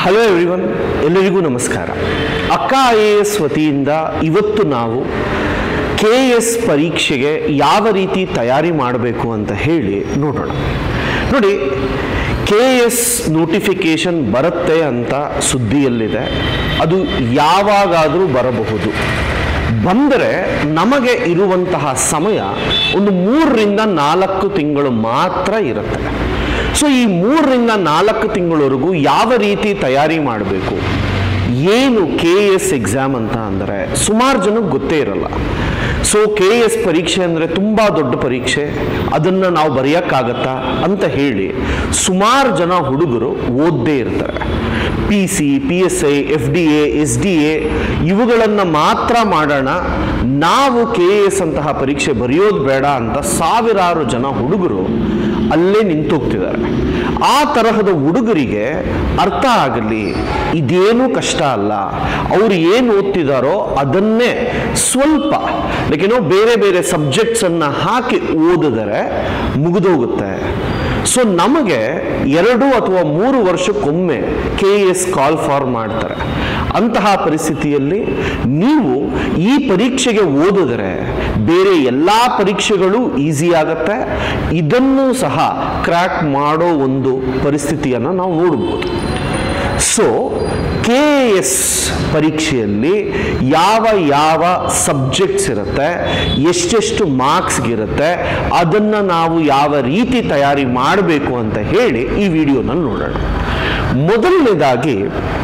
Hello everyone, ಎಲ್ಲರಿಗೂ ನಮಸ್ಕಾರ. ಅಕ್ಕ IAS ವತಿಯಿಂದ ಇವತ್ತು ನಾವು KS ಪರೀಕ್ಷೆಗೆ ಯಾವ ರೀತಿ ತಯಾರಿ ಮಾಡಬೇಕು ಅಂತ ಹೇಳಿ ನೋಡೋಣ. ನೋಡಿ, KS ನೋಟಿಫಿಕೇಶನ್ ಬರುತ್ತೆ ಅಂತ ಸುದ್ದಿಯಲ್ಲಿದೆ. ಅದು ಯಾವಾಗಾದರೂ ಬರಬಹುದು. ಬಂದರೆ ನಮಗೆ ಇರುವಂತಹ ಸಮಯ ಒಂದು 3 ರಿಂದ 4 ತಿಂಗಳು ಮಾತ್ರ ಇರುತ್ತೆ. ಸೊ ಈ 3 ರಿಂದ 4 ತಿಂಗಳವರೆಗೂ ಯಾವ ರೀತಿ ತಯಾರಿ ಮಾಡಬೇಕು, ಏನು KS ಎಕ್ಸಾಮ್ ಅಂತ ಅಂದರೆ ಸುಮಾರು ಜನಕ್ಕೆ ಗೊತ್ತೇ ಇರಲ್ಲ. ಸೊ KS ಪರೀಕ್ಷೆ ಅಂದರೆ ತುಂಬ ದೊಡ್ಡ ಪರೀಕ್ಷೆ, ಅದನ್ನು ನಾವು ಬರೆಯೋಕ್ಕಾಗತ್ತಾ ಅಂತ ಹೇಳಿ ಸುಮಾರು ಜನ ಹುಡುಗರು ಓದದೇ ಇರ್ತಾರೆ. PC, PSI, FDA, SDA ಇವುಗಳನ್ನು ಮಾತ್ರ ಮಾಡೋಣ, ನಾವು KS ಅಂತಹ ಪರೀಕ್ಷೆ ಬರೆಯೋದು ಬೇಡ ಅಂತ ಸಾವಿರಾರು ಜನ ಹುಡುಗರು ಅಲ್ಲೇ ನಿಂತೋಗ್ತಿದ್ದಾರೆ. ಆ ತರಹದ ಹುಡುಗರಿಗೆ ಅರ್ಥ ಆಗಲಿ, ಇದೇನೂ ಕಷ್ಟ ಅಲ್ಲ, ಅವರು ಏನು ಓದ್ತಿದ್ದಾರೋ ಅದನ್ನೇ ಸ್ವಲ್ಪ ಬೇರೆ ಬೇರೆ ಸಬ್ಜೆಕ್ಟ್ಸನ್ನು ಹಾಕಿ ಓದಿದರೆ ಮುಗಿದೋಗುತ್ತೆ. ಸೊ ನಮಗೆ 2 ಅಥವಾ 3 ವರ್ಷಕ್ಕೊಮ್ಮೆ KS ಕಾಲ್ ಫಾರ್ ಮಾಡ್ತಾರೆ. ಅಂತಹ ಪರಿಸ್ಥಿತಿಯಲ್ಲಿ ನೀವು ಈ ಪರೀಕ್ಷೆಗೆ ಓದಿದರೆ ಬೇರೆ ಎಲ್ಲ ಪರೀಕ್ಷೆಗಳು ಈಸಿ ಆಗುತ್ತೆ. ಇದನ್ನು ಸಹ ಕ್ರ್ಯಾಕ್ ಮಾಡೋ ಒಂದು ಪರಿಸ್ಥಿತಿಯನ್ನು ನಾವು ನೋಡ್ಬೋದು. ಸೊ KS ಪರೀಕ್ಷೆಯಲ್ಲಿ ಯಾವ ಯಾವ ಸಬ್ಜೆಕ್ಟ್ಸ್ ಇರುತ್ತೆ, ಎಷ್ಟೆಷ್ಟು ಮಾರ್ಕ್ಸ್ಗಿರುತ್ತೆ, ಅದನ್ನು ನಾವು ಯಾವ ರೀತಿ ತಯಾರಿ ಮಾಡಬೇಕು ಅಂತ ಹೇಳಿ ಈ ವಿಡಿಯೋನಲ್ಲಿ ನೋಡೋಣ. ಮೊದಲನೇದಾಗಿ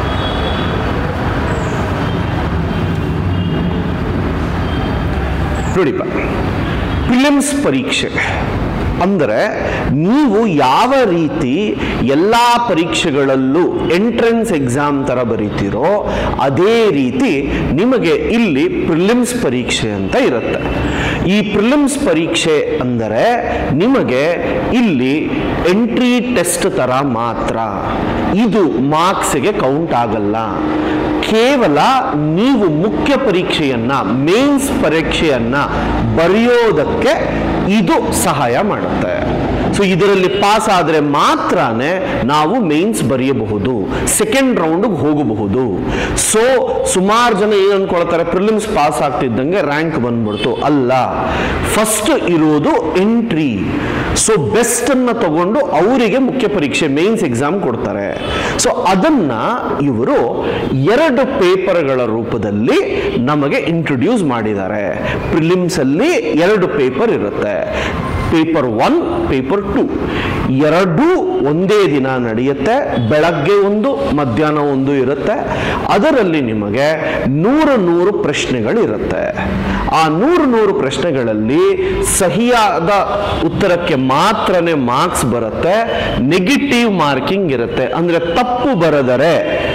ನೋಡಿಪ್ಪ, ಪ್ರಿಲಿಮ್ಸ್ ಪರೀಕ್ಷೆ ಅಂದರೆ ನೀವು ಯಾವ ರೀತಿ ಎಲ್ಲ ಪರೀಕ್ಷೆಗಳಲ್ಲೂ ಎಂಟ್ರೆನ್ಸ್ ಎಕ್ಸಾಮ್ ಥರ ಬರೀತೀರೋ ಅದೇ ರೀತಿ ನಿಮಗೆ ಇಲ್ಲಿ ಪ್ರಿಲಿಮ್ಸ್ ಪರೀಕ್ಷೆ ಅಂತ ಇರುತ್ತೆ. ಈ ಪ್ರಿಲಿಮ್ಸ್ ಪರೀಕ್ಷೆ ಅಂದರೆ ನಿಮಗೆ ಇಲ್ಲಿ ಎಂಟ್ರಿ ಟೆಸ್ಟ್ ಥರ ಮಾತ್ರ, ಇದು ಮಾರ್ಕ್ಸ್ಗೆ ಕೌಂಟ್ ಆಗಲ್ಲ. ಕೇವಲ ನೀವು ಮುಖ್ಯ ಪರೀಕ್ಷೆಯನ್ನ, ಮೇನ್ಸ್ ಪರೀಕ್ಷೆಯನ್ನ ಬರೆಯೋದಕ್ಕೆ ಇದು ಸಹಾಯ ಮಾಡುತ್ತೆ. ಸೊ ಇದರಲ್ಲಿ ಪಾಸ್ ಆದರೆ ಮಾತ್ರನೇ ನಾವು ಮೇನ್ಸ್ ಬರೆಯಬಹುದು, ಸೆಕೆಂಡ್ ರೌಂಡ್ಗೆ ಹೋಗಬಹುದು. ಸೊ ಸುಮಾರು ಜನ ಏನು ಅನ್ಕೊಳ್ತಾರೆ, ಪ್ರಿಲಿಮ್ಸ್ ಪಾಸ್ ಆಗ್ತಿದ್ದಂಗೆ ರ್ಯಾಂಕ್ ಬಂದ್ಬಿಡ್ತು. ಅಲ್ಲ, ಫಸ್ಟ್ ಇರೋದು ಎಂಟ್ರಿ. ಸೊ ಬೆಸ್ಟ್ ಅನ್ನ ತಗೊಂಡು ಅವರಿಗೆ ಮುಖ್ಯ ಪರೀಕ್ಷೆ ಮೇನ್ಸ್ ಎಕ್ಸಾಮ್ ಕೊಡ್ತಾರೆ. ಸೊ ಅದನ್ನ ಇವರು 2 ಪೇಪರ್ಗಳ ರೂಪದಲ್ಲಿ ನಮಗೆ ಇಂಟ್ರೊಡ್ಯೂಸ್ ಮಾಡಿದ್ದಾರೆ. ಪ್ರಿಲಿಮ್ಸ್ ಅಲ್ಲಿ 2 ಪೇಪರ್ ಇರುತ್ತೆ, ಪೇಪರ್ 1, ಪೇಪರ್ 2. ಎರಡೂ ಒಂದೇ ದಿನ ನಡೆಯುತ್ತೆ. ಬೆಳಗ್ಗೆ ಒಂದು, ಮಧ್ಯಾಹ್ನ ಒಂದು ಇರುತ್ತೆ. ಅದರಲ್ಲಿ ನಿಮಗೆ 100 ಪ್ರಶ್ನೆಗಳಿರುತ್ತೆ. ಆ 100 ಪ್ರಶ್ನೆಗಳಲ್ಲಿ ಸಹಿಯಾದ ಉತ್ತರಕ್ಕೆ ಮಾತ್ರನೇ ಮಾರ್ಕ್ಸ್ ಬರುತ್ತೆ. ನೆಗೆಟಿವ್ ಮಾರ್ಕಿಂಗ್ ಇರುತ್ತೆ. ಅಂದರೆ ತಪ್ಪು ಬರೆದರೆ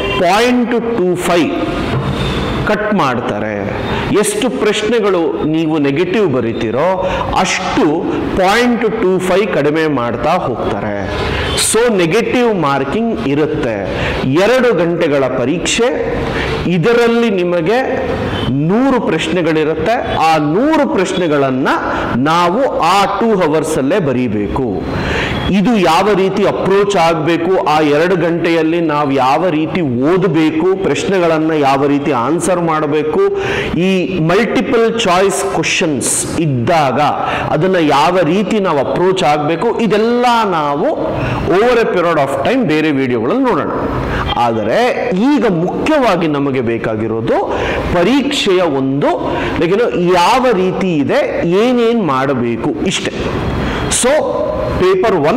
0.25 ಕಟ್ ಮಾಡ್ತಾರೆ. ಎಷ್ಟು ಪ್ರಶ್ನೆಗಳು ನೀವು ನೆಗೆಟಿವ್ ಬರೀತೀರೋ ಅಷ್ಟು 0.25 ಕಡಿಮೆ ಮಾಡ್ತಾ ಹೋಗ್ತಾರೆ. ಸೊ ನೆಗೆಟಿವ್ ಮಾರ್ಕಿಂಗ್ ಇರುತ್ತೆ. 2 ಗಂಟೆಗಳ ಪರೀಕ್ಷೆ. ಇದರಲ್ಲಿ ನಿಮಗೆ 100 ಪ್ರಶ್ನೆಗಳಿರುತ್ತೆ. ಆ 100 ಪ್ರಶ್ನೆಗಳನ್ನು ನಾವು ಆ 2 ಅವರ್ಸ್ ಅಲ್ಲೇ ಬರೀಬೇಕು. ಇದು ಯಾವ ರೀತಿ ಅಪ್ರೋಚ್ ಆಗಬೇಕು, ಆ 2 ಗಂಟೆಯಲ್ಲಿ ನಾವು ಯಾವ ರೀತಿ ಓದಬೇಕು, ಪ್ರಶ್ನೆಗಳನ್ನು ಯಾವ ರೀತಿ ಆನ್ಸರ್ ಮಾಡಬೇಕು, ಈ ಮಲ್ಟಿಪಲ್ ಚಾಯ್ಸ್ ಕ್ವಶನ್ಸ್ ಇದ್ದಾಗ ಅದನ್ನು ಯಾವ ರೀತಿ ನಾವು ಅಪ್ರೋಚ್ ಆಗಬೇಕು, ಇದೆಲ್ಲ ನಾವು over a period of time ಬೇರೆ ವಿಡಿಯೋಗಳಲ್ಲಿ ನೋಡೋಣ. ಆದರೆ ಈಗ ಮುಖ್ಯವಾಗಿ ನಮಗೆ ಬೇಕಾಗಿರೋದು ಪರೀಕ್ಷೆಯ ಒಂದು ಯಾವ ರೀತಿ ಇದೆ, ಏನೇನು ಮಾಡಬೇಕು, ಇಷ್ಟೇ. So paper 1,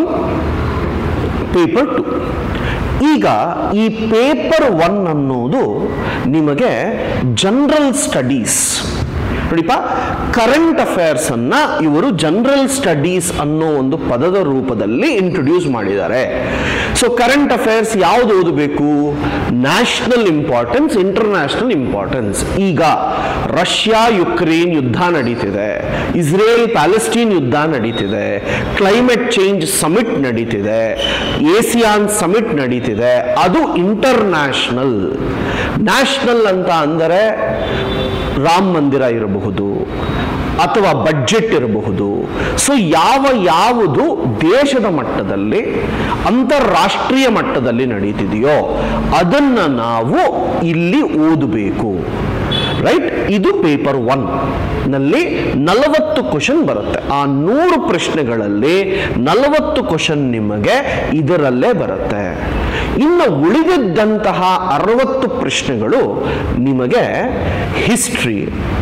paper 2. ಈಗ ಈ ಪೇಪರ್ 1 ಅನ್ನೋದು ನಿಮಗೆ ಜನರಲ್ ಸ್ಟಡೀಸ್. ನೋಡಿಪ್ಪ, ಕರೆಂಟ್ ಅಫೇರ್ಸ್ ಅನ್ನ ಇವರು ಜನರಲ್ ಸ್ಟಡೀಸ್ ಅನ್ನೋ ಒಂದು ಪದದ ರೂಪದಲ್ಲಿ ಇಂಟ್ರೊಡ್ಯೂಸ್ ಮಾಡಿದ್ದಾರೆ. ಸೊ ಕರೆಂಟ್ ಅಫೇರ್ಸ್ ಯಾವುದು ಓದಬೇಕು? National importance, international importance. ಈಗ ರಷ್ಯಾ ಯುಕ್ರೇನ್ ಯುದ್ಧ ನಡೀತಿದೆ, ಇಸ್ರೇಲ್ ಪ್ಯಾಲೆಸ್ಟೀನ್ ಯುದ್ಧ ನಡೀತಿದೆ, ಕ್ಲೈಮೇಟ್ ಚೇಂಜ್ ಸಮಿಟ್ ನಡೀತಿದೆ, ಏಸಿಯಾನ್ ಸಮಿಟ್ ನಡೀತಿದೆ. ಅದು ಇಂಟರ್ನ್ಯಾಷನಲ್. ನ್ಯಾಷನಲ್ ಅಂತ ಅಂದರೆ ರಾಮ ಮಂದಿರ ಇರಬಹುದು, ಅಥವಾ ಬಡ್ಜೆಟ್ ಇರಬಹುದು. ಸೊ ಯಾವುದು ದೇಶದ ಮಟ್ಟದಲ್ಲಿ ಅಂತಾರಾಷ್ಟ್ರೀಯ ಮಟ್ಟದಲ್ಲಿ ನಡೀತಿದೆಯೋ ಅದನ್ನ ನಾವು ಇಲ್ಲಿ ಓದಬೇಕು. ರೈಟ್? ಇದು ಪೇಪರ್ 1 ನಲ್ಲಿ 40 ಕ್ವಶನ್ ಬರುತ್ತೆ. ಆ 100 ಪ್ರಶ್ನೆಗಳಲ್ಲಿ 40 ಕ್ವಶನ್ ನಿಮಗೆ ಇದರಲ್ಲೇ ಬರುತ್ತೆ. ಇನ್ನು ಉಳಿದಿದ್ದಂತಹ 60 ಪ್ರಶ್ನೆಗಳು ನಿಮಗೆ ಹಿಸ್ಟ್ರಿ,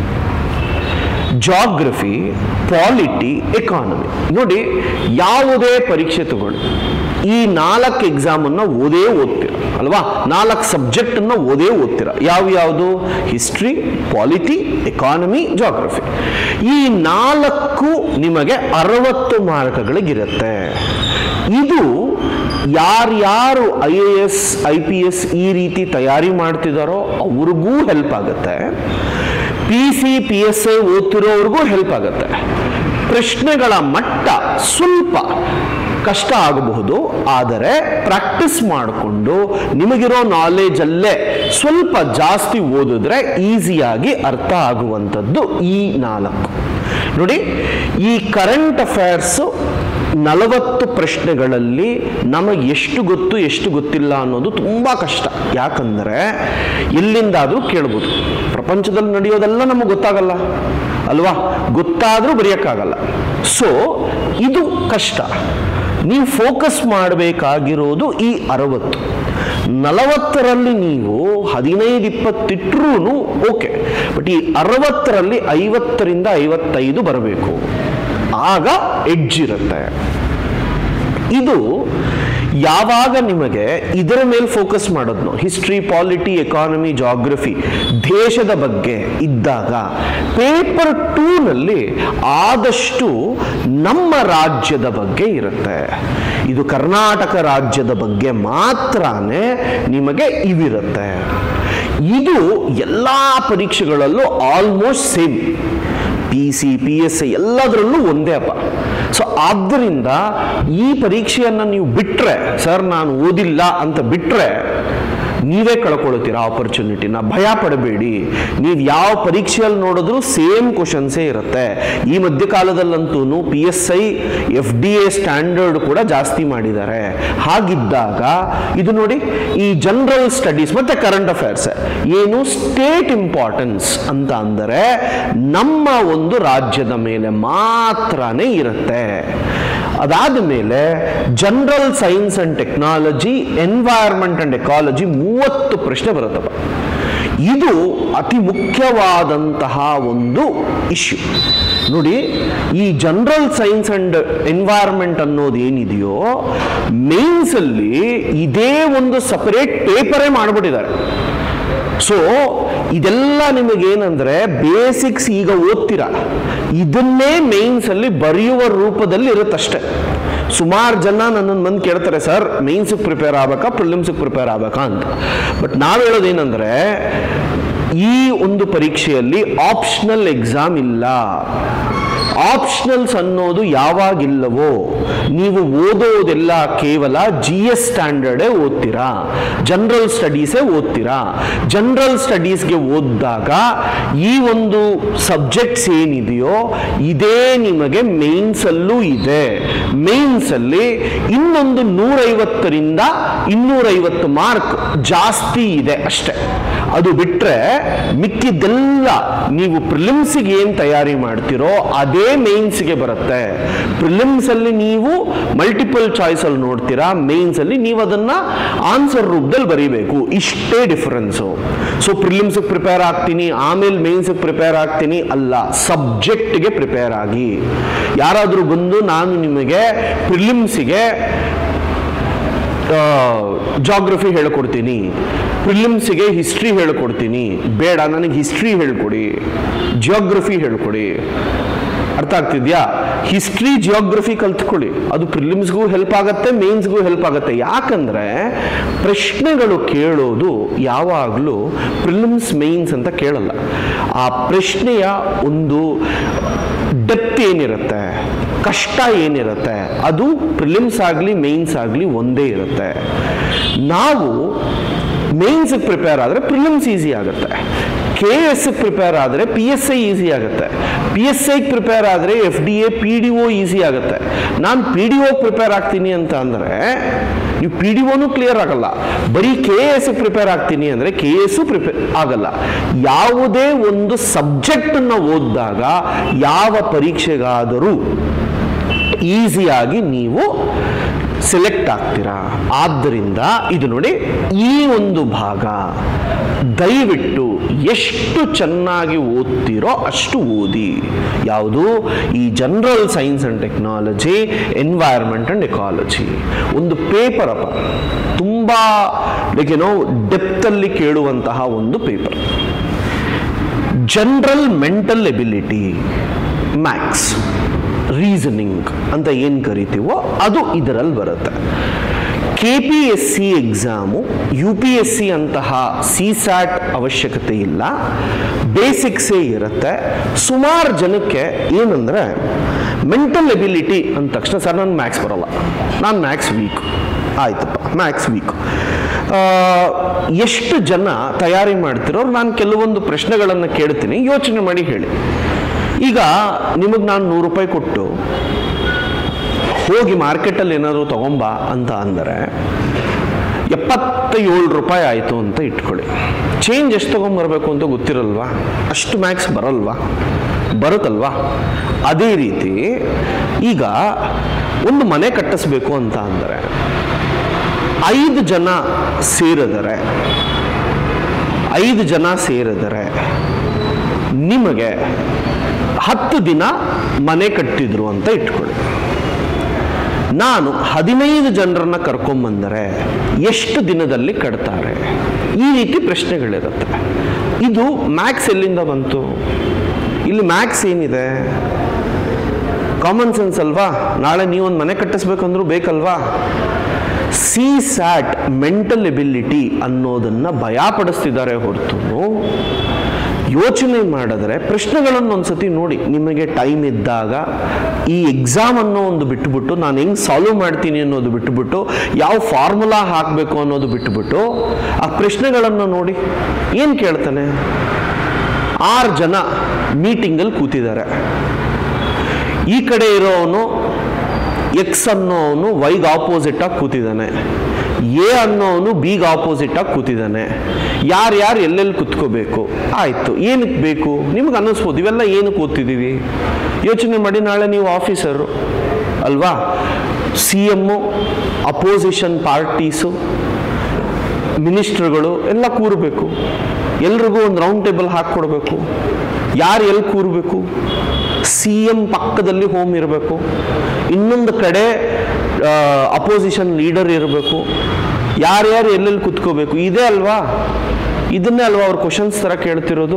ಜಾಗ್ರಫಿ, ಪಾಲಿಟಿ, ಎಕಾನಮಿ. ನೋಡಿ, ಯಾವುದೇ ಪರೀಕ್ಷೆ ತಗೊಳ್ಳಿ, ಈ 4 ಎಕ್ಸಾಮ್ ಅನ್ನ ಓದ್ತೀರ ಅಲ್ವಾ? 4 ಸಬ್ಜೆಕ್ಟ್ ಅನ್ನ ಓದ್ತೀರ. ಯಾವ್ಯಾವುದು? History, polity, economy, geography. ಈ 4 ನಿಮಗೆ 60 ಮಾರ್ಕ್ಗಳಿಗಿರುತ್ತೆ. ಇದು ಯಾರ್ಯಾರು IAS, IPS ಈ ರೀತಿ ತಯಾರಿ ಮಾಡ್ತಿದಾರೋ ಅವ್ರಿಗೂ ಹೆಲ್ಪ್ ಆಗುತ್ತೆ. PC, PSI ಓದ್ತಿರೋವ್ರಿಗೂ ಹೆಲ್ಪ್ ಆಗುತ್ತೆ. ಪ್ರಶ್ನೆಗಳ ಮಟ್ಟ ಸ್ವಲ್ಪ ಕಷ್ಟ ಆಗಬಹುದು, ಆದರೆ ಪ್ರಾಕ್ಟೀಸ್ ಮಾಡಿಕೊಂಡು ನಿಮಗಿರೋ ನಾಲೆಜಲ್ಲೇ ಸ್ವಲ್ಪ ಜಾಸ್ತಿ ಓದಿದ್ರೆ ಈಸಿಯಾಗಿ ಅರ್ಥ ಆಗುವಂಥದ್ದು ಈ 4. ನೋಡಿ, ಈ ಕರೆಂಟ್ ಅಫೇರ್ಸ್ 40 ಪ್ರಶ್ನೆಗಳಲ್ಲಿ ನಮಗೆ ಎಷ್ಟು ಗೊತ್ತು ಎಷ್ಟು ಗೊತ್ತಿಲ್ಲ ಅನ್ನೋದು ತುಂಬ ಕಷ್ಟ. ಯಾಕಂದರೆ ಎಲ್ಲಿಂದಾದರೂ ಕೇಳ್ಬೋದು. ಪ್ರಪಂಚದಲ್ಲಿ ನಡೆಯೋದೆಲ್ಲ ನಮಗೆ ಗೊತ್ತಾಗಲ್ಲ ಅಲ್ವಾ? ಗೊತ್ತಾದರೂ ಬರೆಯೋಕ್ಕಾಗಲ್ಲ. ಸೊ ಇದು ಕಷ್ಟ. ನೀವು ಫೋಕಸ್ ಮಾಡಬೇಕಾಗಿರೋದು ಈ 60. 40ರಲ್ಲಿ ನೀವು 15-20 ಇಟ್ಟರೂ ಓಕೆ, ಬಟ್ ಈ 60ರಲ್ಲಿ 50ರಿಂದ 55 ಬರಬೇಕು. ಆಗ ಎಡ್ಜ್ ಇರುತ್ತೆ. ಇದು ಯಾವಾಗ ನಿಮಗೆ ಇದರ ಮೇಲೆ ಫೋಕಸ್ ಮಾಡೋದು, ಹಿಸ್ಟ್ರಿ, ಪಾಲಿಟಿ, ಎಕಾನಮಿ, ಜಾಗ್ರಫಿ, ದೇಶದ ಬಗ್ಗೆ ಇದ್ದಾಗ, ಪೇಪರ್ 2 ನಲ್ಲಿ ಆದಷ್ಟು ನಮ್ಮ ರಾಜ್ಯದ ಬಗ್ಗೆ ಇರುತ್ತೆ. ಇದು ಕರ್ನಾಟಕ ರಾಜ್ಯದ ಬಗ್ಗೆ ಮಾತ್ರನೇ ನಿಮಗೆ ಇವಿರುತ್ತೆ. ಇದು ಎಲ್ಲ ಪರೀಕ್ಷೆಗಳಲ್ಲೂ ಆಲ್ಮೋಸ್ಟ್ ಸೇಮ್. PC, PSI ಎಲ್ಲದರಲ್ಲೂ ಒಂದೇ ಅಪ್ಪ. ಸೊ ಆದ್ದರಿಂದ ಈ ಪರೀಕ್ಷೆಯನ್ನು ನೀವು ಬಿಟ್ರೆ, ಸರ್ ನಾನು ಓದಿಲ್ಲ ಅಂತ ಬಿಟ್ರೆ ನೀವೇ ಕಳ್ಕೊಳ್ತೀರಾ ಆಪರ್ಚುನಿಟಿನ. ಭಯ ಪಡಬೇಡಿ. ನೀವು ಯಾವ ಪರೀಕ್ಷೆಯಲ್ಲಿ ನೋಡಿದ್ರು ಸೇಮ್ ಕ್ವಶನ್ಸೇ ಇರುತ್ತೆ. ಈ ಮಧ್ಯಕಾಲದಲ್ಲಂತೂ PSI, FDA ಸ್ಟ್ಯಾಂಡರ್ಡ್ ಕೂಡ ಜಾಸ್ತಿ ಮಾಡಿದ್ದಾರೆ. ಹಾಗಿದ್ದಾಗ ಇದು ನೋಡಿ, ಈ ಜನರಲ್ ಸ್ಟಡೀಸ್ ಮತ್ತೆ ಕರೆಂಟ್ ಅಫೇರ್ಸ್ ಏನು ಸ್ಟೇಟ್ ಇಂಪಾರ್ಟೆನ್ಸ್ ಅಂತ ಅಂದರೆ ನಮ್ಮ ಒಂದು ರಾಜ್ಯದ ಮೇಲೆ ಮಾತ್ರನೇ ಇರುತ್ತೆ. ಅದಾದ ಮೇಲೆ general science and technology, environment and ecology 30 ಪ್ರಶ್ನೆ ಬರುತ್ತಪ್ಪ. ಇದು ಅತಿ ಮುಖ್ಯವಾದಂತಹ ಒಂದು ಇಶ್ಯೂ. ನೋಡಿ, ಈ ಜನರಲ್ ಸೈನ್ಸ್ ಅಂಡ್ ಎನ್ವೈರನ್ಮೆಂಟ್ ಅನ್ನೋದು ಏನಿದೆಯೋ ಮೇನ್ಸ್ ಅಲ್ಲಿ ಇದೇ ಒಂದು ಸಪರೇಟ್ ಪೇಪರೇ ಮಾಡಿಬಿಟ್ಟಿದ್ದಾರೆ. ಸೊ ಇದೆಲ್ಲ ನಿಮಗೇನಂದ್ರೆ ಬೇಸಿಕ್ಸ್ ಈಗ ಓದ್ತೀರಾ, ಇದನ್ನೇ ಮೇನ್ಸ್ ಅಲ್ಲಿ ಬರೆಯುವ ರೂಪದಲ್ಲಿ ಇರುತ್ತಷ್ಟೆ. ಸುಮಾರು ಜನ ನನ್ನನ್ನು ಬಂದು ಕೇಳ್ತಾರೆ, ಸರ್ ಮೇನ್ಸ್ಗೆ ಪ್ರಿಪೇರ್ ಆಗ್ಬೇಕಾ ಪ್ರಿಲಿಮ್ಸ್ಗೆ ಪ್ರಿಪೇರ್ ಆಗ್ಬೇಕಾ ಅಂತ. ಬಟ್ ನಾವು ಹೇಳೋದೇನೆಂದ್ರೆ, ಈ ಒಂದು ಪರೀಕ್ಷೆಯಲ್ಲಿ ಆಪ್ಷನಲ್ ಎಕ್ಸಾಮ್ ಇಲ್ಲ. ಆಪ್ಷನಲ್ಸ್ ಅನ್ನೋದು ಯಾವಾಗಿಲ್ಲವೋ ನೀವು ಓದೋದೆಲ್ಲ ಕೇವಲ GS ಸ್ಟ್ಯಾಂಡರ್ಡೇ ಓದ್ತೀರಾ, ಜನರಲ್ ಸ್ಟಡೀಸೇ ಓದ್ತೀರಾ. ಜನರಲ್ ಸ್ಟಡೀಸ್ಗೆ ಓದಿದಾಗ ಈ ಒಂದು ಸಬ್ಜೆಕ್ಟ್ಸ್ ಏನಿದೆಯೋ ಇದೇ ನಿಮಗೆ ಮೇನ್ಸಲ್ಲೂ ಇದೆ. ಮೇನ್ಸಲ್ಲಿ ಇನ್ನೊಂದು 150ರಿಂದ 250 ಮಾರ್ಕ್ ಜಾಸ್ತಿ ಇದೆ ಅಷ್ಟೆ. ಅದು ಬಿಟ್ಟರೆ ಮಿಕ್ಕಿದ್ದೆಲ್ಲ ನೀವು ಪ್ರಿಲಿಮ್ಸಿಗೆ ಏನು ತಯಾರಿ ಮಾಡ್ತಿರೋ ಅದೇ ಮೇನ್ಸ್ಗೆ ಬರುತ್ತೆ. ಪ್ರಿಲಿಮ್ಸ್ ಅಲ್ಲಿ ನೀವು ಮಲ್ಟಿಪಲ್ ಚಾಯ್ಸ್ ಅಲ್ಲಿ ನೋಡ್ತೀರಾ, ಮೇನ್ಸ್ ಅಲ್ಲಿ ನೀವು ಅದನ್ನ ಆನ್ಸರ್ ರೂಪದಲ್ಲಿ ಬರೀಬೇಕು. ಇಷ್ಟೇ ಡಿಫರೆನ್ಸು. ಸೊ ಪ್ರಿಲಿಮ್ಸ್ ಪ್ರಿಪೇರ್ ಆಗ್ತೀನಿ ಆಮೇಲೆ ಮೇನ್ಸ್ ಪ್ರಿಪೇರ್ ಆಗ್ತೀನಿ ಅಲ್ಲ, ಸಬ್ಜೆಕ್ಟ್ಗೆ ಪ್ರಿಪೇರ್ ಆಗಿ. ಯಾರಾದರೂ ಬಂದು ನಾನು ನಿಮಗೆ ಪ್ರಿಲಿಮ್ಸಿಗೆ ಜಾಗ್ರಫಿ ಹೇಳ್ಕೊಡ್ತೀನಿ, ಪ್ರಿಲಿಮ್ಸಿಗೆ ಹಿಸ್ಟ್ರಿ ಹೇಳ್ಕೊಡ್ತೀನಿ, ಬೇಡ ನನಗೆ ಹಿಸ್ಟ್ರಿ ಹೇಳ್ಕೊಡಿ, ಜಿಯೋಗ್ರಫಿ ಹೇಳ್ಕೊಡಿ. ಅರ್ಥ ಆಗ್ತಿದ್ಯಾ? ಹಿಸ್ಟ್ರಿ, ಜಿಯೋಗ್ರಫಿ ಕಲ್ತ್ಕೊಳ್ಳಿ. ಅದು ಪ್ರಿಲಿಮ್ಸ್ಗೂ ಹೆಲ್ಪ್ ಆಗುತ್ತೆ, ಮೇನ್ಸ್ಗೂ ಹೆಲ್ಪ್ ಆಗುತ್ತೆ. ಯಾಕಂದ್ರೆ ಪ್ರಶ್ನೆಗಳು ಕೇಳೋದು ಯಾವಾಗಲೂ ಪ್ರಿಲಿಮ್ಸ್ ಮೇನ್ಸ್ ಅಂತ ಕೇಳಲ್ಲ. ಆ ಪ್ರಶ್ನೆಯ ಒಂದು ಡೆಪ್ತ್ ಏನಿರುತ್ತೆ, ಕಷ್ಟ ಏನಿರುತ್ತೆ, ಅದು ಪ್ರಿಲಿಮ್ಸ್ ಆಗಲಿ ಮೇನ್ಸ್ ಆಗಲಿ ಒಂದೇ ಇರುತ್ತೆ. ನಾವು ಮೇನ್ಸ್ಗೆ ಪ್ರಿಪೇರ್ ಆದರೆ ಪ್ರಿಲಿಮ್ಸ್ ಈಸಿ ಆಗುತ್ತೆ, KS ಪ್ರಿಪೇರ್ ಆದರೆ PSI ಈಸಿ ಆಗುತ್ತೆ, PSI ಪ್ರಿಪೇರ್ ಆದರೆ FDA PDO ಈಸಿ ಆಗುತ್ತೆ. ನಾನು PDO ಪ್ರಿಪೇರ್ ಆಗ್ತೀನಿ ಅಂತ ಅಂದರೆ ನೀವು PDOನೂ ಕ್ಲಿಯರ್ ಆಗಲ್ಲ, ಬರೀ KS ಪ್ರಿಪೇರ್ ಆಗ್ತೀನಿ ಅಂದರೆ KS ಪ್ರಿಪೇರ್ ಆಗಲ್ಲ. ಯಾವುದೇ ಒಂದು ಸಬ್ಜೆಕ್ಟನ್ನು ಓದಿದಾಗ ಯಾವ ಪರೀಕ್ಷೆಗಾದರೂ ಈಸಿಯಾಗಿ ನೀವು ಸೆಲೆಕ್ಟ್ ಆಗ್ತೀರಾ. ಆದ್ದರಿಂದ ಇದು ನೋಡಿ, ಈ ಒಂದು ಭಾಗ ದಯವಿಟ್ಟು ಎಷ್ಟು ಚೆನ್ನಾಗಿ ಓದ್ತಿರೋ ಅಷ್ಟು ಓದಿ. ಯಾವುದು? ಈ general science and technology, environment and ecology ಒಂದು ಪೇಪರ್ ಅಪ್ಪ, ತುಂಬ ಡೆಪ್ತ್ ಅಲ್ಲಿ ಕೇಳುವಂತಹ ಒಂದು paper. General mental ability, maths, reasoning ಅಂತ ಏನು ಕರಿತೀವೋ ಅದು ಇದರಲ್ಲಿ ಬರುತ್ತೆ. KPSC ಎಕ್ಸಾಮು UPSC ಅಂತಹ CSAT ಅವಶ್ಯಕತೆ ಇಲ್ಲ, ಬೇಸಿಕ್ಸೇ ಇರುತ್ತೆ. ಸುಮಾರು ಜನಕ್ಕೆ ಏನಂದರೆ ಮೆಂಟಲ್ ಎಬಿಲಿಟಿ ಅಂದ ತಕ್ಷಣ ಸರ್ ನಾನು ಮ್ಯಾಥ್ಸ್ ಬರೋಲ್ಲ, ನಾನು ಮ್ಯಾಥ್ಸ್ ವೀಕ್, ಆಯ್ತಪ್ಪ ಮ್ಯಾಥ್ಸ್ ವೀಕ್. ಎಷ್ಟು ಜನ ತಯಾರಿ ಮಾಡ್ತಿರೋರು ನಾನು ಕೆಲವೊಂದು ಪ್ರಶ್ನೆಗಳನ್ನು ಕೇಳ್ತೀನಿ, ಯೋಚನೆ ಮಾಡಿ ಹೇಳಿ. ಈಗ ನಿಮಗೆ ನಾನು 100 ರೂಪಾಯಿ ಕೊಟ್ಟು ಹೋಗಿ ಮಾರ್ಕೆಟಲ್ಲಿ ಏನಾದರೂ ತಗೊಂಬ ಅಂತ ಅಂದರೆ 77 ರೂಪಾಯಿ ಆಯಿತು ಅಂತ ಇಟ್ಕೊಳ್ಳಿ. ಚೇಂಜ್ ಎಷ್ಟು ತೊಗೊಂಬರ್ಬೇಕು ಅಂತ ಗೊತ್ತಿರಲ್ವಾ? ಅಷ್ಟು ಮ್ಯಾಕ್ಸ್ ಬರಲ್ವಾ? ಬರುತ್ತಲ್ವಾ? ಅದೇ ರೀತಿ ಈಗ ಒಂದು ಮನೆ ಕಟ್ಟಿಸ್ಬೇಕು ಅಂತ ಅಂದರೆ 5 ಜನ ಸೇರಿದರೆ ನಿಮಗೆ 10 ದಿನ ಮನೆ ಕಟ್ಟಿದ್ರು ಅಂತ ಇಟ್ಕೊಳ್ಳಿ. ನಾನು 15 ಜನರನ್ನ ಕರ್ಕೊಂಬಂದರೆ ಎಷ್ಟು ದಿನದಲ್ಲಿ ಕಟ್ತಾರೆ? ಈ ರೀತಿ ಪ್ರಶ್ನೆಗಳಿರುತ್ತೆ. ಇದು ಮ್ಯಾಕ್ಸ್ ಎಲ್ಲಿಂದ ಬಂತು? ಇಲ್ಲಿ ಮ್ಯಾಕ್ಸ್ ಏನಿದೆ? ಕಾಮನ್ ಸೆನ್ಸ್ ಅಲ್ವಾ? ನಾಳೆ ನೀವೊಂದು ಮನೆ ಕಟ್ಟಿಸ್ಬೇಕಂದ್ರೂ ಬೇಕಲ್ವಾ? CSAT ಮೆಂಟಲ್ ಎಬಿಲಿಟಿ ಅನ್ನೋದನ್ನ ಭಯಪಡಿಸ್ತಿದ್ದಾರೆ ಹೊರತು ಯೋಚನೆ ಮಾಡಿದ್ರೆ ಪ್ರಶ್ನೆಗಳನ್ನು ಒಂದ್ಸತಿ ನೋಡಿ. ನಿಮಗೆ ಟೈಮ್ ಇದ್ದಾಗ ಈ ಎಕ್ಸಾಮ್ ಅನ್ನೋ ಒಂದು ಬಿಟ್ಟುಬಿಟ್ಟು ನಾನು ಹೆಂಗೆ ಸಾಲ್ವ್ ಮಾಡ್ತೀನಿ ಅನ್ನೋದು ಬಿಟ್ಟುಬಿಟ್ಟು ಯಾವ ಫಾರ್ಮುಲಾ ಹಾಕಬೇಕು ಅನ್ನೋದು ಬಿಟ್ಟುಬಿಟ್ಟು ಆ ಪ್ರಶ್ನೆಗಳನ್ನು ನೋಡಿ. ಏನು ಕೇಳ್ತಾನೆ? 6 ಜನ ಮೀಟಿಂಗಲ್ಲಿ ಕೂತಿದ್ದಾರೆ. ಈ ಕಡೆ ಇರೋವನು ಎಕ್ಸ್ ಅನ್ನೋವನು ವೈಗೆ ಆಪೋಸಿಟ್ ಆಗಿ ಕೂತಿದ್ದಾನೆ, ಎ ಅನ್ನೋವನು ಬಿಗೆ ಆಪೋಸಿಟ್ ಆಗಿ ಕೂತಿದ್ದಾನೆ. ಯಾರ್ಯಾರು ಎಲ್ಲೆಲ್ಲಿ ಕುತ್ಕೋಬೇಕು? ಆಯಿತು, ಏನಕ್ಕೆ ಬೇಕು? ನಿಮ್ಗೆ ಅನ್ನಿಸ್ಬೋದು ಇವೆಲ್ಲ ಏನಕ್ಕೆ ಓದ್ತಿದ್ದೀವಿ. ಯೋಚನೆ ಮಾಡಿ, ನಾಳೆ ನೀವು ಆಫೀಸರು ಅಲ್ವಾ? CM, ಅಪೋಸಿಷನ್ ಪಾರ್ಟೀಸು, ಮಿನಿಸ್ಟ್ರುಗಳು ಎಲ್ಲ ಕೂರಬೇಕು. ಎಲ್ರಿಗೂ ಒಂದು ರೌಂಡ್ ಟೇಬಲ್ ಹಾಕ್ಕೊಡ್ಬೇಕು. ಯಾರು ಎಲ್ಲಿ ಕೂರಬೇಕು? CM ಪಕ್ಕದಲ್ಲಿ ಹೋಮ್ ಇರಬೇಕು, ಇನ್ನೊಂದು ಕಡೆ ಅಪೋಸಿಷನ್ ಲೀಡರ್ ಇರಬೇಕು. ಯಾರ್ಯಾರು ಎಲ್ಲೆಲ್ಲಿ ಕುತ್ಕೋಬೇಕು? ಇದೇ ಅಲ್ವಾ? ಇದನ್ನೇ ಅಲ್ವಾ ಅವ್ರು ಕ್ವಶನ್ಸ್ ಥರ ಕೇಳ್ತಿರೋದು.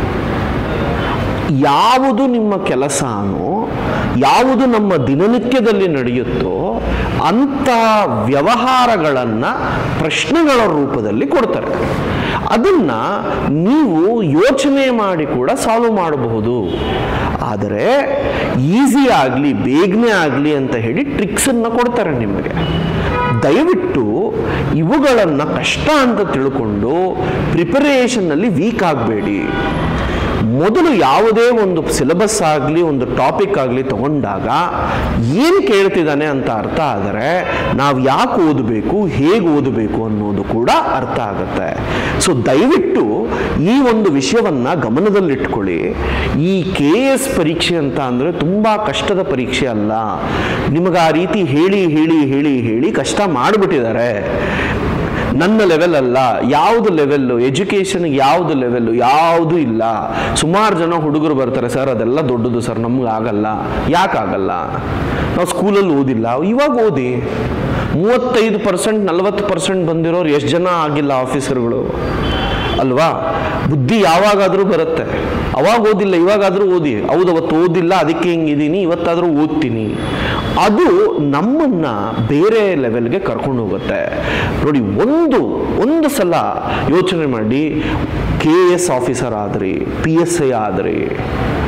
ಯಾವುದು ನಿಮ್ಮ ಕೆಲಸನೋ, ಯಾವುದು ನಮ್ಮ ದಿನನಿತ್ಯದಲ್ಲಿ ನಡೆಯುತ್ತೋ ಅಂಥ ವ್ಯವಹಾರಗಳನ್ನು ಪ್ರಶ್ನೆಗಳ ರೂಪದಲ್ಲಿ ಕೊಡ್ತಾರೆ. ಅದನ್ನು ನೀವು ಯೋಚನೆ ಮಾಡಿ ಕೂಡ ಸಾಲ್ವ್ ಮಾಡಬಹುದು. ಆದರೆ ಈಸಿ ಆಗಲಿ, ಬೇಗನೆ ಆಗಲಿ ಅಂತ ಹೇಳಿ ಟ್ರಿಕ್ಸನ್ನು ಕೊಡ್ತಾರೆ ನಿಮಗೆ. ದಯವಿಟ್ಟು ಇವುಗಳನ್ನು ಕಷ್ಟ ಅಂತ ತಿಳ್ಕೊಂಡು ಪ್ರಿಪರೇಷನ್ನಲ್ಲಿ ವೀಕ್ ಆಗಬೇಡಿ. ಮೊದಲು ಯಾವುದೇ ಒಂದು ಸಿಲೆಬಸ್ ಆಗಲಿ, ಒಂದು ಟಾಪಿಕ್ ಆಗಲಿ ತಗೊಂಡಾಗ ಏನು ಕೇಳ್ತಿದ್ದಾನೆ ಅಂತ ಅರ್ಥ ಆದರೆ ನಾವು ಯಾಕೆ ಓದಬೇಕು, ಹೇಗೆ ಓದಬೇಕು ಅನ್ನೋದು ಕೂಡ ಅರ್ಥ ಆಗುತ್ತೆ. ಸೊ ದಯವಿಟ್ಟು ಈ ಒಂದು ವಿಷಯವನ್ನು ಗಮನದಲ್ಲಿಟ್ಕೊಳ್ಳಿ. ಈ KS ಪರೀಕ್ಷೆ ಅಂತ ಅಂದರೆ ತುಂಬ ಕಷ್ಟದ ಪರೀಕ್ಷೆ ಅಲ್ಲ. ನಿಮಗೆ ಆ ರೀತಿ ಹೇಳಿ ಹೇಳಿ ಹೇಳಿ ಹೇಳಿ ಕಷ್ಟ ಮಾಡಿಬಿಟ್ಟಿದ್ದಾರೆ. ನನ್ನ ಲೆವೆಲ್ ಅಲ್ಲ, ಯಾವುದು ಲೆವೆಲ್ಲು, ಎಜುಕೇಷನ್ಗೆ ಯಾವುದು ಲೆವೆಲ್ಲು, ಯಾವುದೂ ಇಲ್ಲ. ಸುಮಾರು ಜನ ಹುಡುಗರು ಬರ್ತಾರೆ, ಸರ್ ಅದೆಲ್ಲ ದೊಡ್ಡದು ಸರ್, ನಮ್ಗೆ ಆಗಲ್ಲ. ಯಾಕಾಗಲ್ಲ? ನಾವು ಸ್ಕೂಲಲ್ಲಿ ಓದಿಲ್ಲ. ಇವಾಗ ಓದಿ. 35% 40% ಬಂದಿರೋರು ಎಷ್ಟು ಜನ ಆಗಿಲ್ಲ ಆಫೀಸರ್ಗಳು ಅಲ್ವಾ? ಬುದ್ಧಿ ಯಾವಾಗಾದರೂ ಬರುತ್ತೆ. ಅವಾಗ ಓದಿಲ್ಲ, ಇವಾಗಾದರೂ ಓದಿ. ಹೌದು, ಅವತ್ತು ಓದಿಲ್ಲ ಅದಕ್ಕೆ ಹಿಂಗಿದ್ದೀನಿ, ಇವತ್ತಾದರೂ ಓದ್ತೀನಿ. ಅದು ನಮ್ಮನ್ನ ಬೇರೆ ಲೆವೆಲ್ಗೆ ಕರ್ಕೊಂಡು ಹೋಗುತ್ತೆ. ನೋಡಿ, ಒಂದು ಸಲ ಯೋಚನೆ ಮಾಡಿ, KS ಆಫೀಸರ್ ಆದ್ರಿ, PSI ಆದ್ರಿ,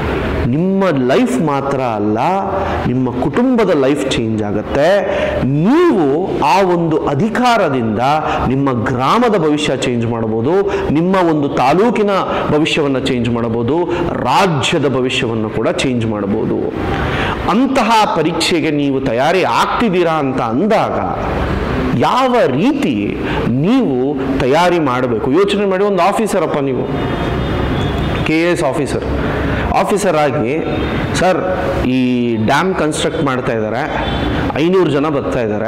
ನಿಮ್ಮ ಲೈಫ್ ಮಾತ್ರ ಅಲ್ಲ, ನಿಮ್ಮ ಕುಟುಂಬದ ಲೈಫ್ ಚೇಂಜ್ ಆಗುತ್ತೆ. ನೀವು ಆ ಒಂದು ಅಧಿಕಾರದಿಂದ ನಿಮ್ಮ ಗ್ರಾಮದ ಭವಿಷ್ಯ ಚೇಂಜ್ ಮಾಡಬಹುದು, ನಿಮ್ಮ ಒಂದು ತಾಲೂಕಿನ ಭವಿಷ್ಯವನ್ನು ಚೇಂಜ್ ಮಾಡಬಹುದು, ರಾಜ್ಯದ ಭವಿಷ್ಯವನ್ನು ಕೂಡ ಚೇಂಜ್ ಮಾಡಬಹುದು. ಅಂತಹ ಪರೀಕ್ಷೆಗೆ ನೀವು ತಯಾರಿ ಆಗ್ತಿದ್ದೀರಾ ಅಂತ ಅಂದಾಗ ಯಾವ ರೀತಿ ನೀವು ತಯಾರಿ ಮಾಡಬೇಕು ಯೋಚನೆ ಮಾಡಿ. ಒಂದು ಆಫೀಸರ್ ಅಪ್ಪ, ನೀವು KS ಆಫೀಸರ್ ಆಗಿ, ಸರ್ ಈ ಡ್ಯಾಮ್ ಕನ್ಸ್ಟ್ರಕ್ಟ್ ಮಾಡ್ತಾ ಇದ್ದಾರೆ, 500 ಜನ ಬರ್ತಾ ಇದ್ದಾರೆ,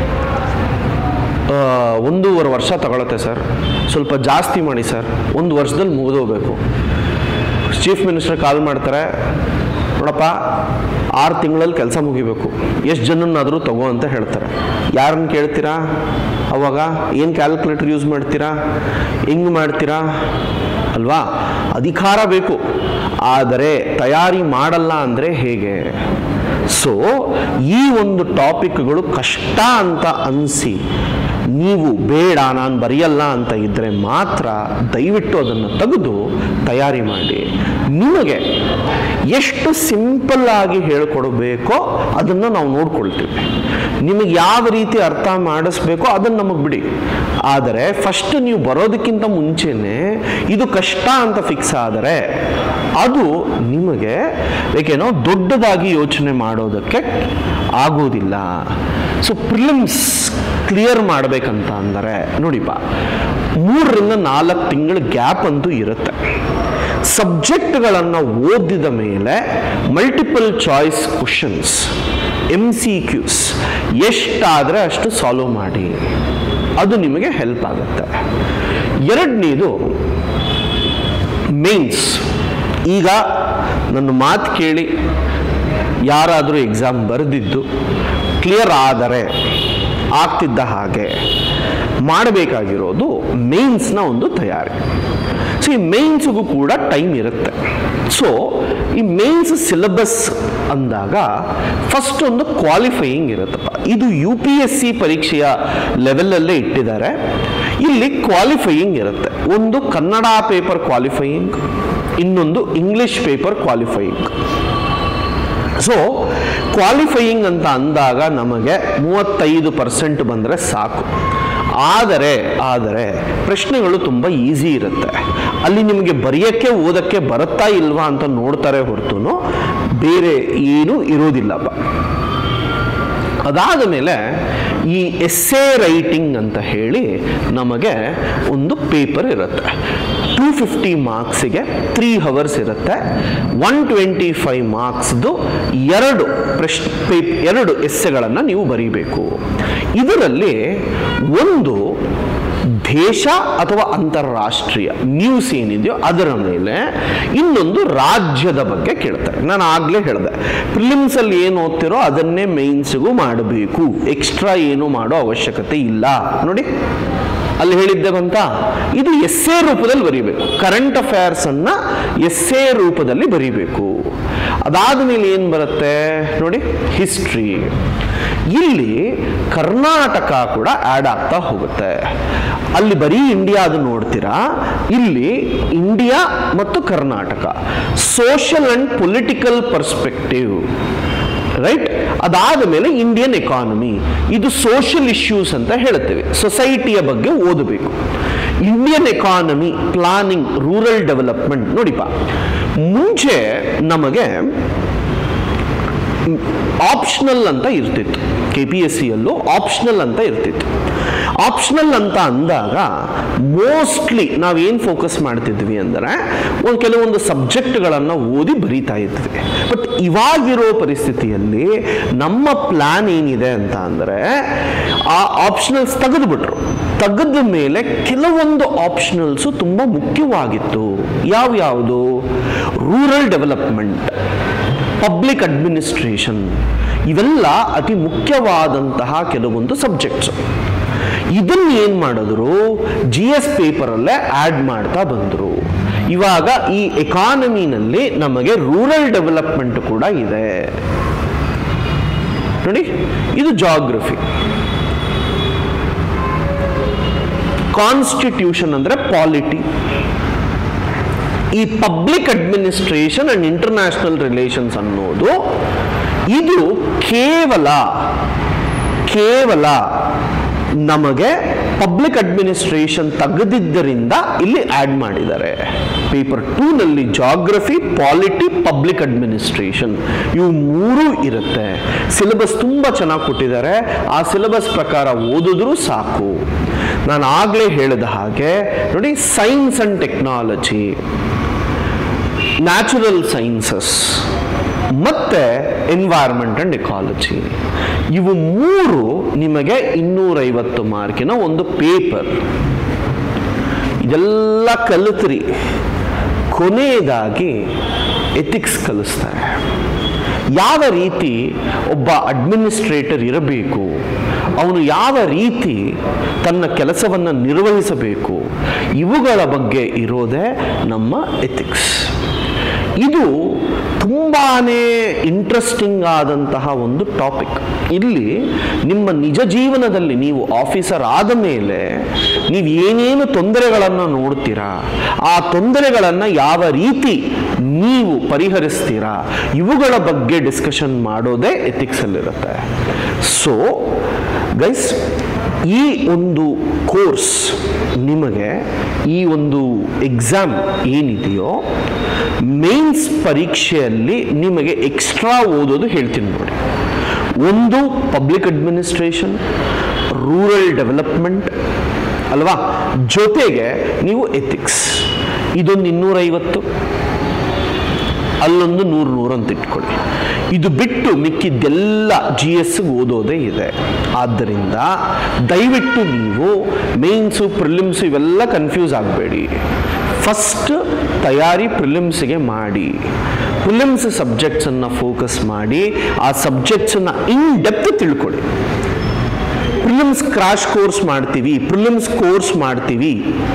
1.5 ವರ್ಷ ತಗೊಳುತ್ತೆ ಸರ್, ಸ್ವಲ್ಪ ಜಾಸ್ತಿ ಮಾಡಿ ಸರ್, 1 ವರ್ಷದಲ್ಲಿ ಮುಗಿದೋಗ್ಬೇಕು. ಚೀಫ್ ಮಿನಿಸ್ಟರ್ ಕಾಲ್ ಮಾಡ್ತಾರೆ, ನೋಡಪ್ಪ 6 ತಿಂಗಳಲ್ಲಿ ಕೆಲಸ ಮುಗಿಬೇಕು, ಎಷ್ಟು ಜನನ್ನಾದರೂ ತಗೋ ಅಂತ ಹೇಳ್ತಾರೆ. ಯಾರನ್ನು ಕೇಳ್ತೀರಾ? ಅವಾಗ ಏನು ಕ್ಯಾಲ್ಕುಲೇಟರ್ ಯೂಸ್ ಮಾಡ್ತೀರಾ? ಹೆಂಗೆ ಮಾಡ್ತೀರಾ ಅಲ್ವಾ? ಅಧಿಕಾರ ಬೇಕು, ಆದರೆ ತಯಾರಿ ಮಾಡಲ್ಲ ಅಂದರೆ ಹೇಗೆ? ಸೊ ಈ ಒಂದು ಟಾಪಿಕ್ಗಳು ಕಷ್ಟ ಅಂತ ಅನಿಸಿ ನೀವು ಬೇಡ ನಾನು ಬರೆಯಲ್ಲ ಅಂತ ಇದ್ದರೆ ಮಾತ್ರ ದಯವಿಟ್ಟು ಅದನ್ನು ತೆಗೆದು ತಯಾರಿ ಮಾಡಿ. ನಿಮಗೆ ಎಷ್ಟು ಸಿಂಪಲ್ ಆಗಿ ಹೇಳ್ಕೊಡ್ಬೇಕೋ ಅದನ್ನು ನಾವು ನೋಡ್ಕೊಳ್ತೀವಿ. ನಿಮಗೆ ಯಾವ ರೀತಿ ಅರ್ಥ ಮಾಡಿಸ್ಬೇಕೋ ಅದನ್ನು ನಮಗೆ ಬಿಡಿ. ಆದರೆ ಫಸ್ಟ್ ನೀವು ಬರೋದಕ್ಕಿಂತ ಮುಂಚೆನೆ ಇದು ಕಷ್ಟ ಅಂತ ಫಿಕ್ಸ್ ಆದರೆ ಅದು ನಿಮಗೆ ಏಕೇನೋ ದೊಡ್ಡದಾಗಿ ಯೋಚನೆ ಮಾಡೋದಕ್ಕೆ ಆಗೋದಿಲ್ಲ. ಸೊ ಪ್ರಿಲಿಮ್ಸ್ ಕ್ಲಿಯರ್ ಮಾಡಬೇಕಂತ ಅಂದರೆ ನೋಡಿಪ್ಪ, 3 ರಿಂದ 4 ತಿಂಗಳ ಗ್ಯಾಪ್ ಅಂತೂ ಇರುತ್ತೆ. ಸಬ್ಜೆಕ್ಟ್ಗಳನ್ನು ಓದಿದ ಮೇಲೆ ಮಲ್ಟಿಪಲ್ ಚಾಯ್ಸ್ ಕ್ವಶನ್ಸ್ MCQs ಎಷ್ಟಾದರೆ ಅಷ್ಟು ಸಾಲ್ವ್ ಮಾಡಿ, ಅದು ನಿಮಗೆ ಹೆಲ್ಪ್ ಆಗುತ್ತೆ. ಎರಡನೇದು ಮೇನ್ಸ್. ಈಗ ನನ್ನ ಮಾತು ಕೇಳಿ ಯಾರಾದರೂ ಎಕ್ಸಾಮ್ ಬರೆದಿದ್ದು ಕ್ಲಿಯರ್ ಆದರೆ ಆಗ್ತಿದ್ದ ಹಾಗೆ ಮಾಡಬೇಕಾಗಿರೋದು ಮೇನ್ಸ್ನ ಒಂದು ತಯಾರಿ. ಸೊ ಈ ಮೇನ್ಸ್ಗೂ ಕೂಡ ಟೈಮ್ ಇರುತ್ತೆ. ಸೊ ಈ ಮೇನ್ಸ್ ಸಿಲೆಬಸ್ ಅಂದಾಗ ಫಸ್ಟ್ ಒಂದು ಕ್ವಾಲಿಫೈಯಿಂಗ್ ಇರುತ್ತಪ್ಪ. ಇದು UPSC ಪರೀಕ್ಷೆಯ ಲೆವೆಲಲ್ಲೇ ಇಟ್ಟಿದ್ದಾರೆ. ಇಲ್ಲಿ ಕ್ವಾಲಿಫೈಯಿಂಗ್ ಇರುತ್ತೆ. ಒಂದು ಕನ್ನಡ ಪೇಪರ್ ಕ್ವಾಲಿಫೈಯಿಂಗ್, ಇನ್ನೊಂದು English paper qualifying. So qualifying ಅಂತ ಅಂದಾಗ ನಮಗೆ 35% ಬಂದರೆ ಸಾಕು. ಆದರೆ ಪ್ರಶ್ನೆಗಳು ತುಂಬ ಈಸಿ ಇರುತ್ತೆ. ಅಲ್ಲಿ ನಿಮಗೆ ಬರೆಯೋಕ್ಕೆ ಓದೋಕ್ಕೆ ಬರುತ್ತಾ ಇಲ್ವಾ ಅಂತ ನೋಡ್ತಾರೆ ಹೊರತು ಬೇರೆ ಏನೂ ಇರೋದಿಲ್ಲಪ್ಪ. ಅದಾದ ಮೇಲೆ ಈ ಎಸ್ಸೆ ರೈಟಿಂಗ್ ಅಂತ ಹೇಳಿ ನಮಗೆ ಒಂದು ಪೇಪರ್ ಇರುತ್ತೆ. 250 ಮಾರ್ಕ್ಸಿಗೆ 3 ಅವರ್ಸ್ ಇರುತ್ತೆ. 125 ಮಾರ್ಕ್ಸ್ದು 2 ಎಸ್ಸೆಗಳನ್ನು ನೀವು ಬರೀಬೇಕು. ಇದರಲ್ಲಿ ಒಂದು ದೇಶ ಅಥವಾ ಅಂತಾರಾಷ್ಟ್ರೀಯ ನ್ಯೂಸ್ ಏನಿದೆಯೋ ಅದರ ಮೇಲೆ, ಇನ್ನೊಂದು ರಾಜ್ಯದ ಬಗ್ಗೆ ಕೇಳ್ತಾರೆ. ನಾನು ಆಗಲೇ ಹೇಳಿದೆ, ಪ್ರಿಲಿಮ್ಸಲ್ಲಿ ಏನು ಓದ್ತಿರೋ ಅದನ್ನೇ ಮೇನ್ಸ್ಗೂ ಮಾಡಬೇಕು, ಎಕ್ಸ್ಟ್ರಾ ಏನು ಮಾಡೋ ಅವಶ್ಯಕತೆ ಇಲ್ಲ. ನೋಡಿ ಅಲ್ಲಿ ಹೇಳಿದ್ದೆ ಬಂತ, ಇದು ಎಸ್ಸೆ ರೂಪದಲ್ಲಿ ಬರೀಬೇಕು. ಕರೆಂಟ್ ಅಫೇರ್ಸ್ ಅನ್ನ ಎಸ್ಸೆ ರೂಪದಲ್ಲಿ ಬರೀಬೇಕು. ಅದಾದ ಮೇಲೆ ಏನು ಬರುತ್ತೆ ನೋಡಿ, ಹಿಸ್ಟ್ರಿ. ಇಲ್ಲಿ ಕರ್ನಾಟಕ ಕೂಡ ಆ್ಯಡ್ ಆಗ್ತಾ ಹೋಗುತ್ತೆ. ಅಲ್ಲಿ ಬರೀ ಇಂಡಿಯಾದು ನೋಡ್ತೀರಾ, ಇಲ್ಲಿ ಇಂಡಿಯಾ ಮತ್ತು Karnataka, social and political perspective, right. ಅದಾದ ಮೇಲೆ ಇಂಡಿಯನ್ ಎಕಾನಮಿ, ಇದು ಸೋಷಿಯಲ್ ಇಶ್ಯೂಸ್ ಅಂತ ಹೇಳ್ತೇವೆ, ಸೊಸೈಟಿಯ ಬಗ್ಗೆ ಓದಬೇಕು. Indian economy, planning, rural development. ನೋಡಿಪ್ಪ, ಮುಂಚೆ ನಮಗೆ ಆಪ್ಷನಲ್ ಅಂತ ಇರ್ತಿತ್ತು, KPSCಯಲ್ಲೂ ಆಪ್ಷನಲ್ ಅಂತ ಇರ್ತಿತ್ತು. ಆಪ್ಷನಲ್ ಅಂತ ಅಂದಾಗ ಮೋಸ್ಟ್ಲಿ ನಾವೇನು ಫೋಕಸ್ ಮಾಡ್ತಿದ್ವಿ ಅಂದರೆ ಕೆಲವೊಂದು ಸಬ್ಜೆಕ್ಟ್ಗಳನ್ನು ಓದಿ ಬರೀತಾ ಇದ್ವಿ. ಬಟ್ ಇವಾಗಿರೋ ಪರಿಸ್ಥಿತಿಯಲ್ಲಿ ನಮ್ಮ ಪ್ಲಾನ್ ಏನಿದೆ ಅಂತ ಅಂದರೆ ಆ ಆಪ್ಷನಲ್ಸ್ ತೆಗೆದುಬಿಟ್ರು. ತೆಗೆದ ಮೇಲೆ ಕೆಲವೊಂದು ಆಪ್ಷನಲ್ಸು ತುಂಬ ಮುಖ್ಯವಾಗಿತ್ತು. ಯಾವ್ಯಾವುದು? ರೂರಲ್ ಡೆವಲಪ್ಮೆಂಟ್, ಪಬ್ಲಿಕ್ ಅಡ್ಮಿನಿಸ್ಟ್ರೇಷನ್, ಇವೆಲ್ಲ ಅತಿ ಮುಖ್ಯವಾದಂತಹ ಕೆಲವೊಂದು ಸಬ್ಜೆಕ್ಟ್ಸ್. ಇದನ್ನು ಏನು ಮಾಡಿದ್ರು, GS ಪೇಪರಲ್ಲೇ ಆ್ಯಡ್ ಮಾಡ್ತಾ ಬಂದರು. ಇವಾಗ ಈ ಎಕಾನಮಿನಲ್ಲಿ ನಮಗೆ ರೂರಲ್ ಡೆವಲಪ್ಮೆಂಟ್ ಕೂಡ ಇದೆ. ನೋಡಿ, ಇದು ಜಾಗ್ರಫಿ. ಕಾನ್ಸ್ಟಿಟ್ಯೂಷನ್ ಅಂದರೆ ಪಾಲಿಟಿ, ಈ public administration and international relations ಅನ್ನೋದು ಇದು ಕೇವಲ ನಮಗೆ ಪಬ್ಲಿಕ್ ಅಡ್ಮಿನಿಸ್ಟ್ರೇಷನ್ ತೆಗೆದಿದ್ದರಿಂದ ಇಲ್ಲಿ ಆಡ್ ಮಾಡಿದ್ದಾರೆ. ಪೇಪರ್ 2 ನಲ್ಲಿ ಜಾಗ್ರಫಿ, ಪಾಲಿಟಿ, ಪಬ್ಲಿಕ್ ಅಡ್ಮಿನಿಸ್ಟ್ರೇಷನ್ ಇವು ಮೂರೂ ಇರುತ್ತೆ. ಸಿಲೆಬಸ್ ತುಂಬಾ ಚೆನ್ನಾಗಿ ಕೊಟ್ಟಿದ್ದಾರೆ. ಆ ಸಿಲೆಬಸ್ ಪ್ರಕಾರ ಓದಿದ್ರೂ ಸಾಕು. ನಾನು ಆಗ್ಲೇ ಹೇಳಿದ ಹಾಗೆ ನೋಡಿ, science and technology, natural sciences ಮತ್ತೆ ಎನ್ವೈರನ್ಮೆಂಟ್ ಅಂಡ್ ಎಕಾಲಜಿ, ಇವು ಮೂರು ನಿಮಗೆ 250 ಮಾರ್ಕಿನ ಒಂದು ಪೇಪರ್. ಇದೆಲ್ಲ ಕಲಿತ್ರಿ, ಕೊನೆಯದಾಗಿ ಎಥಿಕ್ಸ್ ಕಲಿಸ್ತಾರೆ. ಯಾವ ರೀತಿ ಒಬ್ಬ ಅಡ್ಮಿನಿಸ್ಟ್ರೇಟರ್ ಇರಬೇಕು, ಅವನು ಯಾವ ರೀತಿ ತನ್ನ ಕೆಲಸವನ್ನು ನಿರ್ವಹಿಸಬೇಕು, ಇವುಗಳ ಬಗ್ಗೆ ಇರೋದೇ ನಮ್ಮ ಎಥಿಕ್ಸ್. ಇದು ತುಂಬಾನೇ ಇಂಟ್ರೆಸ್ಟಿಂಗ್ ಆದಂತಹ ಒಂದು ಟಾಪಿಕ್. ಇಲ್ಲಿ ನಿಮ್ಮ ನಿಜ ಜೀವನದಲ್ಲಿ ನೀವು ಆಫೀಸರ್ ಆದ ಮೇಲೆ ನೀವು ಏನೇನು ತೊಂದರೆಗಳನ್ನು ನೋಡ್ತೀರಾ, ಆ ತೊಂದರೆಗಳನ್ನು ಯಾವ ರೀತಿ ನೀವು ಪರಿಹರಿಸ್ತೀರಾ, ಇವುಗಳ ಬಗ್ಗೆ ಡಿಸ್ಕಷನ್ ಮಾಡೋದೇ ಎಥಿಕ್ಸ್ ಅಲ್ಲಿರುತ್ತೆ. ಸೊ ಗೈಸ್, ಈ ಒಂದು ಕೋರ್ಸ್ ನಿಮಗೆ, ಈ ಒಂದು ಎಕ್ಸಾಮ್ ಏನಿದೆಯೋ ಮೇನ್ಸ್ ಪರೀಕ್ಷೆಯಲ್ಲಿ ನಿಮಗೆ ಎಕ್ಸ್ಟ್ರಾ ಓದೋದು ಹೇಳ್ತೀನಿ ನೋಡಿ. ಒಂದು ಪಬ್ಲಿಕ್ ಅಡ್ಮಿನಿಸ್ಟ್ರೇಷನ್, ರೂರಲ್ ಡೆವಲಪ್ಮೆಂಟ್ ಅಲ್ವಾ, ಜೊತೆಗೆ ನೀವು ಎಥಿಕ್ಸ್, ಇದೊಂದು 250, ಅಲ್ಲೊಂದು 100 ಅಂತ ಇಟ್ಕೊಳ್ಳಿ. ಇದು ಬಿಟ್ಟು ಮಿಕ್ಕಿದ್ದೆಲ್ಲ GS ಓದೋದೇ ಇದೆ. ಆದ್ದರಿಂದ ದಯವಿಟ್ಟು ನೀವು ಮೇನ್ಸು, ಪ್ರಿಲಿಮ್ಸ್ ಇವೆಲ್ಲ ಕನ್ಫ್ಯೂಸ್ ಆಗಬೇಡಿ. ಫಸ್ಟ್ ತಯಾರಿ ಪ್ರಿಲಿಮ್ಸ್ಗೆ ಮಾಡಿ, ಪ್ರಿಲಿಮ್ಸ್ ಸಬ್ಜೆಕ್ಟ್ಸನ್ನು ಫೋಕಸ್ ಮಾಡಿ, ಆ ಸಬ್ಜೆಕ್ಟ್ಸನ್ನು ಇನ್ ಡೆಪ್ತ್ ತಿಳ್ಕೊಳ್ಳಿ. ಪ್ರಿಲಿಮ್ಸ್ ಕ್ರಾಶ್ ಕೋರ್ಸ್ ಮಾಡ್ತೀವಿ, ಪ್ರಿಲಿಮ್ಸ್ ಕೋರ್ಸ್ ಮಾಡ್ತೀವಿ,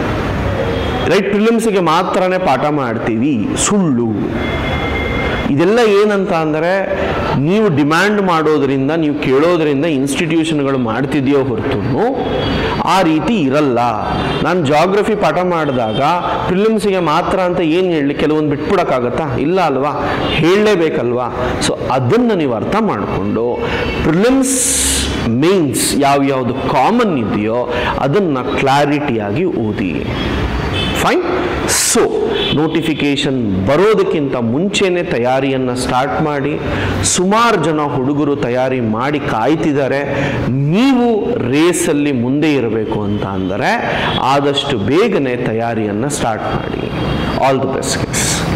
ರೈಟ್, ಪ್ರಿಲಿಮ್ಸ್ಗೆ ಮಾತ್ರನೇ ಪಾಠ ಮಾಡ್ತೀವಿ, ಸುಳ್ಳು. ಇದೆಲ್ಲ ಏನಂತ ಅಂದರೆ, ನೀವು ಡಿಮ್ಯಾಂಡ್ ಮಾಡೋದ್ರಿಂದ, ನೀವು ಕೇಳೋದ್ರಿಂದ ಇನ್ಸ್ಟಿಟ್ಯೂಷನ್ಗಳು ಮಾಡ್ತಿದೆಯೋ ಹೊರತು ಆ ರೀತಿ ಇರಲ್ಲ. ನಾನು ಜಾಗ್ರಫಿ ಪಾಠ ಮಾಡಿದಾಗ ಪ್ರಿಲಿಮ್ಸಿಗೆ ಮಾತ್ರ ಅಂತ ಏನು ಹೇಳಿ, ಕೆಲವೊಂದು ಬಿಟ್ಬಿಡೋಕ್ಕಾಗತ್ತಾ? ಇಲ್ಲ ಅಲ್ವಾ, ಹೇಳಲೇಬೇಕಲ್ವಾ? ಸೊ ಅದನ್ನು ನೀವು ಅರ್ಥ ಮಾಡಿಕೊಂಡು ಪ್ರಿಲಿಮ್ಸ್ ಮೇನ್ಸ್ ಯಾವ್ಯಾವುದು ಕಾಮನ್ ಇದೆಯೋ ಅದನ್ನು ಕ್ಲಾರಿಟಿಯಾಗಿ ಓದಿ. ಫೈನ್. ಸೊ ನೋಟಿಫಿಕೇಶನ್ ಬರೋದಕ್ಕಿಂತ ಮುಂಚೆನೇ ತಯಾರಿಯನ್ನು ಸ್ಟಾರ್ಟ್ ಮಾಡಿ. ಸುಮಾರು ಜನ ಹುಡುಗರು ತಯಾರಿ ಮಾಡಿ ಕಾಯ್ತಿದ್ದಾರೆ. ನೀವು ರೇಸಲ್ಲಿ ಮುಂದೆ ಇರಬೇಕು ಅಂತ ಅಂದರೆ ಆದಷ್ಟು ಬೇಗನೆ ತಯಾರಿಯನ್ನು ಸ್ಟಾರ್ಟ್ ಮಾಡಿ. All the best.